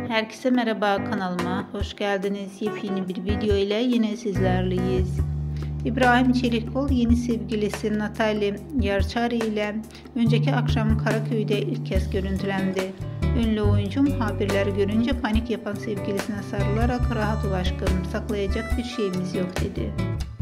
Herkese merhaba, kanalıma hoş geldiniz. Yepyeni bir video ile yine sizlerleyiz. İbrahim Çelikkol yeni sevgilisi Natalya Yarçari ile önceki akşam Karaköy'de ilk kez görüntülendi. Ünlü oyuncu muhabirler görünce panik yapan sevgilisine sarılarak "Rahat ol aşkım, saklayacak bir şeyimiz yok" dedi.